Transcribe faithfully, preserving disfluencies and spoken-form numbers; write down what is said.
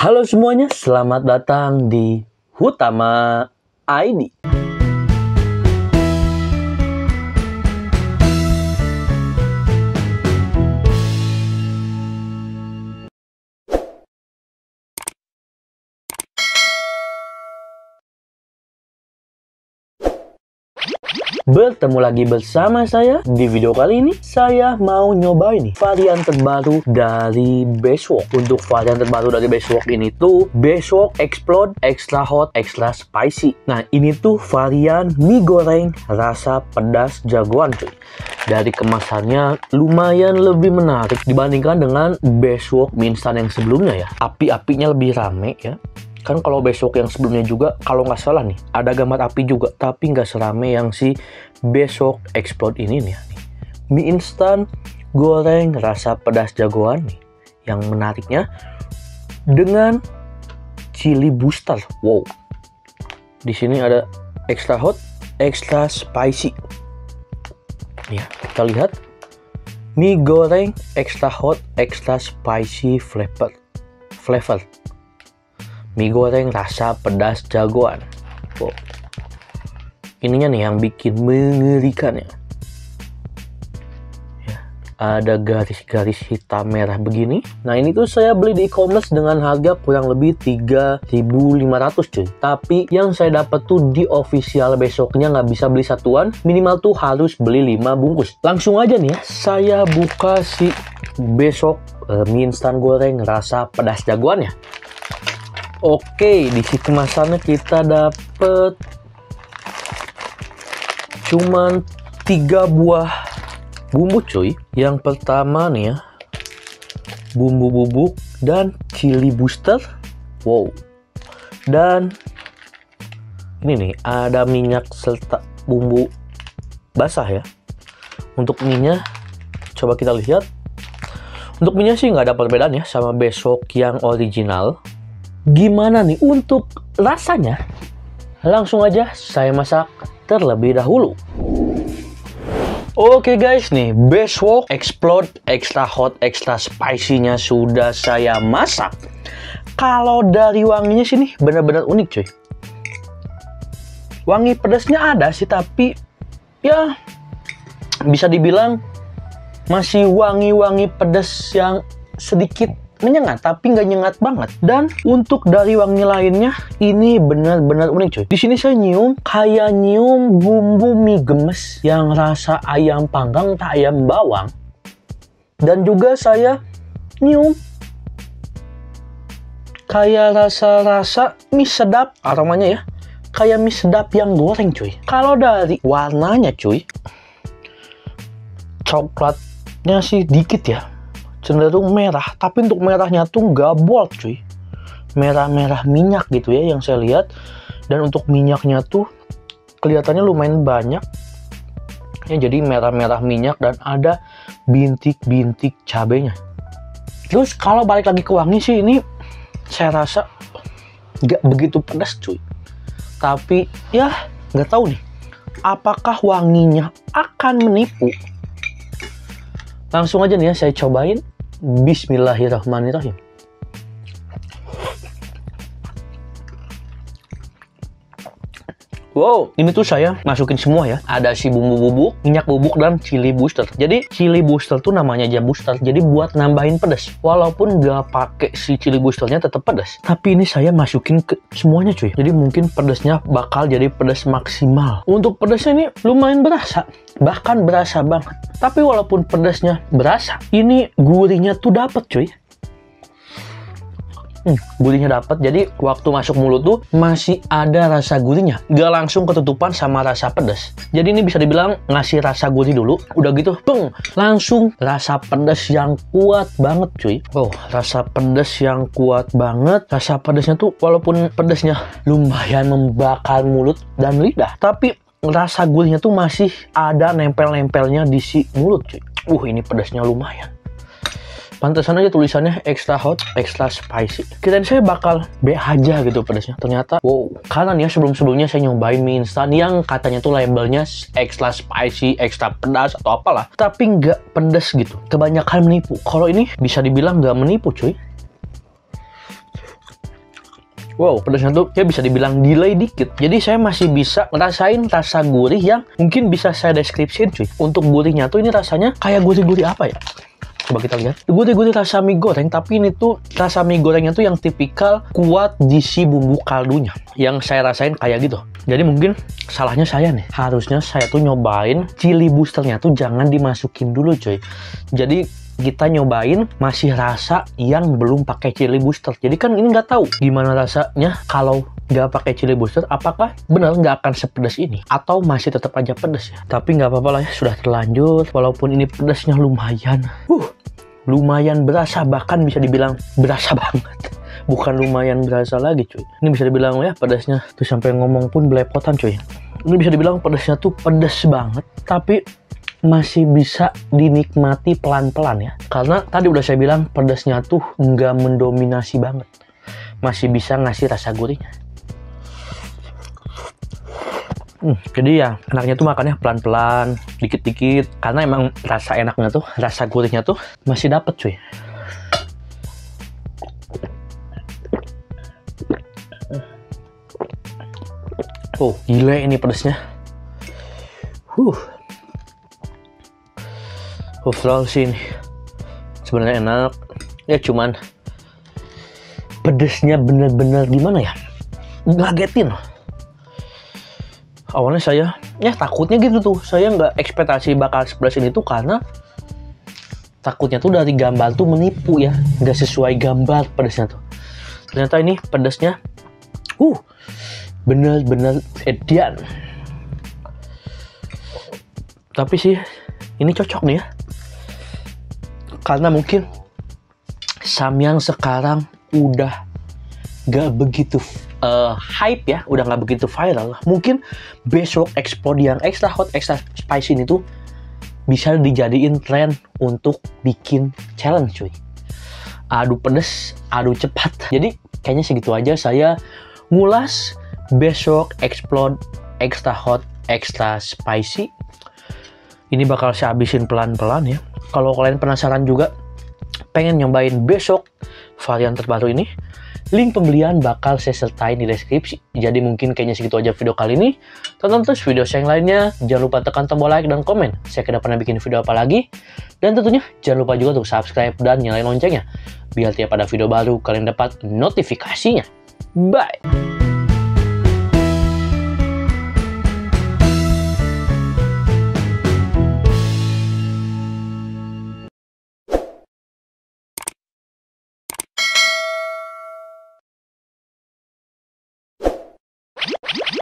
Halo semuanya, selamat datang di Hutama I D. Bertemu lagi bersama saya. Di video kali ini saya mau nyobain nih varian terbaru dari Bestwok. Untuk varian terbaru dari Bestwok ini tuh Bestwok Explode Extra Hot Extra Spicy. Nah, ini tuh varian mie goreng rasa pedas jagoan cuy. Dari kemasannya lumayan lebih menarik dibandingkan dengan Bestwok mie instan yang sebelumnya ya. Api-apinya lebih rame ya. Kan kalau Bestwok yang sebelumnya juga, kalau nggak salah nih, ada gambar api juga, tapi nggak serame yang si Bestwok Explode ini nih. Mie instan goreng rasa pedas jagoan nih. Yang menariknya dengan chili booster. Wow. Di sini ada extra hot, extra spicy. Ya, kita lihat mie goreng extra hot, extra spicy flavor. Flavor. Mie goreng rasa pedas jagoan. Wow. Ininya nih yang bikin mengerikan ya. Ya, ada garis-garis hitam merah begini. Nah, ini tuh saya beli di e-commerce dengan harga kurang lebih tiga ribu lima ratus cuy. Tapi yang saya dapat tuh di official Bestwoknya nggak bisa beli satuan, minimal tuh harus beli lima bungkus. Langsung aja nih ya, saya buka si Bestwok uh, mie instan goreng rasa pedas jagoan ya. Oke, di si kemasannya kita dapet cuman tiga buah bumbu cuy. Yang pertama nih ya, bumbu bubuk dan chili booster. Wow. Dan ini nih ada minyak serta bumbu basah ya. Untuk minyak coba kita lihat. Untuk minyak sih nggak ada perbedaan ya sama Bestwok yang original. Gimana nih untuk rasanya? Langsung aja saya masak terlebih dahulu. Oke guys, nih Bestwok Explode Extra Hot Extra Spicy-nya sudah saya masak. Kalau dari wanginya sini benar-benar unik cuy. Wangi pedasnya ada sih, tapi ya bisa dibilang masih wangi-wangi pedas yang sedikit menyengat, tapi nggak nyengat banget. Dan untuk dari wangi lainnya, ini benar-benar unik cuy. Di sini saya nyium kayak nyium bumbu mie gemes yang rasa ayam panggang tak ayam bawang. Dan juga saya nyium kayak rasa-rasa mie sedap, aromanya ya. Kayak mie sedap yang goreng cuy. Kalau dari warnanya cuy, coklatnya sih dikit ya, cenderung merah, tapi untuk merahnya tuh nggak bold cuy, merah-merah minyak gitu ya yang saya lihat. Dan untuk minyaknya tuh kelihatannya lumayan banyak ya, jadi merah-merah minyak dan ada bintik-bintik cabenya. Terus kalau balik lagi ke wangi sih, ini saya rasa nggak begitu pedas cuy, tapi ya nggak tahu nih apakah wanginya akan menipu. Langsung aja nih ya saya cobain. Bismillahirrahmanirrahim. Wow, ini tuh saya masukin semua ya. Ada si bumbu bubuk, minyak bubuk, dan chili booster. Jadi chili booster tuh namanya aja booster, jadi buat nambahin pedas. Walaupun nggak pakai si chili boosternya tetap pedas. Tapi ini saya masukin ke semuanya cuy. Jadi mungkin pedasnya bakal jadi pedas maksimal. Untuk pedasnya ini lumayan berasa, bahkan berasa banget. Tapi walaupun pedasnya berasa, ini gurihnya tuh dapet cuy. Hmm, gurihnya dapat, jadi waktu masuk mulut tuh masih ada rasa gurihnya, gak langsung ketutupan sama rasa pedas. Jadi ini bisa dibilang ngasih rasa gurih dulu, udah gitu, beng, langsung rasa pedas yang kuat banget cuy. Oh, rasa pedas yang kuat banget. Rasa pedasnya tuh walaupun pedasnya lumayan membakar mulut dan lidah, tapi rasa gurihnya tuh masih ada nempel-nempelnya di si mulut cuy. Uh, ini pedasnya lumayan. Pantesan aja tulisannya extra hot, extra spicy. Kirain saya bakal B aja gitu pedasnya. Ternyata, wow. Karena nih ya sebelum-sebelumnya saya nyobain mie instan yang katanya tuh labelnya extra spicy, extra pedas atau apalah. Tapi nggak pedas gitu. Kebanyakan menipu. Kalau ini bisa dibilang nggak menipu cuy. Wow, pedasnya tuh ya bisa dibilang delay dikit. Jadi saya masih bisa ngerasain rasa gurih yang mungkin bisa saya deskripsiin cuy. Untuk gurihnya tuh ini rasanya kayak gurih-gurih apa ya? Coba kita lihat. Gurih-gurih rasa mie goreng, tapi ini tuh rasa mie gorengnya tuh yang tipikal kuat di si bumbu kaldunya. Yang saya rasain kayak gitu. Jadi mungkin salahnya saya nih. Harusnya saya tuh nyobain chili boosternya tuh jangan dimasukin dulu cuy. Jadi kita nyobain masih rasa yang belum pakai chili booster. Jadi kan ini nggak tahu gimana rasanya kalau nggak pakai chili booster. Apakah benar nggak akan sepedas ini? Atau masih tetap aja pedas ya? Tapi nggak apa-apa lah ya, sudah terlanjur. Walaupun ini pedasnya lumayan. Uh, lumayan berasa, bahkan bisa dibilang berasa banget. Bukan lumayan berasa lagi cuy. Ini bisa dibilang ya pedasnya tuh sampai ngomong pun belepotan cuy. Ini bisa dibilang pedasnya tuh pedas banget, tapi masih bisa dinikmati pelan-pelan ya. Karena tadi udah saya bilang pedasnya tuh nggak mendominasi banget. Masih bisa ngasih rasa gurihnya. Hmm, jadi ya enaknya tuh makannya pelan-pelan, dikit-dikit. Karena emang rasa enaknya tuh, rasa gurihnya tuh masih dapet cuy. Oh, gila ini pedasnya. Huh. Overall sih ini sebenarnya enak. Ya cuman pedasnya bener-bener gimana ya? Ngagetin. Awalnya saya ya takutnya gitu tuh. Saya nggak ekspektasi bakal sepedas ini tuh karena takutnya tuh dari gambar tuh menipu ya. Nggak sesuai gambar pedasnya tuh. Ternyata ini pedasnya uh bener-bener edian. Tapi sih ini cocok nih ya. Karena mungkin Samyang sekarang udah gak begitu uh, hype ya, udah gak begitu viral. Mungkin besok ekspor yang extra hot, extra spicy ini tuh bisa dijadiin tren untuk bikin challenge cuy. Adu pedes, adu cepat. Jadi kayaknya segitu aja saya ngulas besok explode extra hot, extra spicy. Ini bakal saya habisin pelan-pelan ya. Kalau kalian penasaran juga pengen nyobain besok varian terbaru ini, link pembelian bakal saya sertain di deskripsi. Jadi mungkin kayaknya segitu aja video kali ini. Tonton terus video saya yang lainnya. Jangan lupa tekan tombol like dan komen. Saya kedepannya bikin video apa lagi. Dan tentunya jangan lupa juga untuk subscribe dan nyalain loncengnya. Biar tiap ada video baru kalian dapat notifikasinya. Bye!